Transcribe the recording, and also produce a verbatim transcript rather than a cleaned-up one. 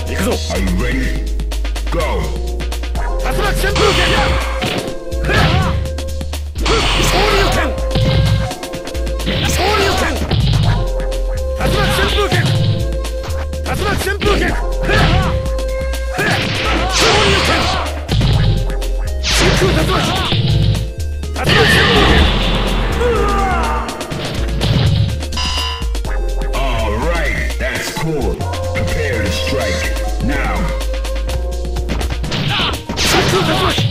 行くぞ。 Are you ready? Go! 竜巻旋風剣。昇竜拳。昇竜拳。竜巻旋風剣。竜巻旋風剣。昇竜拳。真空竜巻。竜巻旋風剣。 All right, that's cool. Prepare to strike now. 真空竜巻。